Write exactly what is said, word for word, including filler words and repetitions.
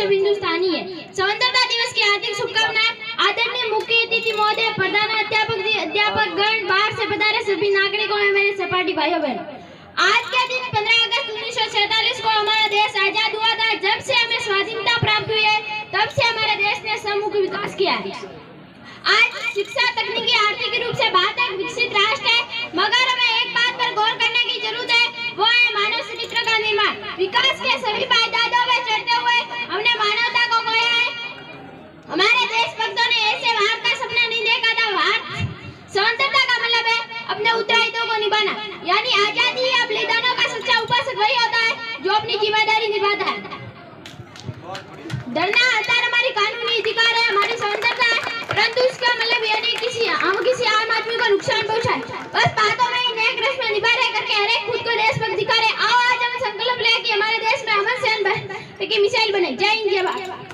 सब हिंदुस्तानी है। स्वतंत्रता दिवस की हार्दिक शुभकामनाएं। आदरणीय मुख्य अतिथि महोदय, प्रधान अध्यापक जी, अध्यापक गण, बाहर से पधारे सभी नागरिकों में मेरे सपाटी भाइयों बहनों, आज के दिन पंद्रह अगस्त उन्नीस सौ सैतालीस को हमारा देश आजाद हुआ था। जब से हमें स्वाधीनता प्राप्त हुई है तब से हमारे देश ने समूह विकास किया है। आज शिक्षा, तकनीकी, आर्थिक रूप से भारत एक विकसित राष्ट्र है, मगर हमें एक बात पर गौर करने की जरूरत है, वो है मानव चरित्र का निर्माण। विकास के सभी पायदानों में चढ़ते हुए हमने मानवता को खोया है। हमारे देशभक्तों ने ऐसे भारत का सपना नहीं देखा था। भारत स्वतंत्रता का मतलब है अपने उत्तरदायित्वों को निभाना, यानी आजादी या बलिदानों का सच्चा उपासक वही होता है जो अपनी जिम्मेदारी निभाता है। डरना हटाना हमारी कानूनी अधिकार है, हमारी स्वतंत्रता है, परंतु इसका मतलब यह नहीं किसी हम किसी आम आदमी को नुकसान पहुंचाए। बस बातों में ही नेक रस्म निभा रहे करके हर एक खुद को देशभक्त दिखा रहे। आओ आज हम संकल्प लें कि हमारे देश में अमन से की मिसाइल बने। जय हिंद, जय भारत।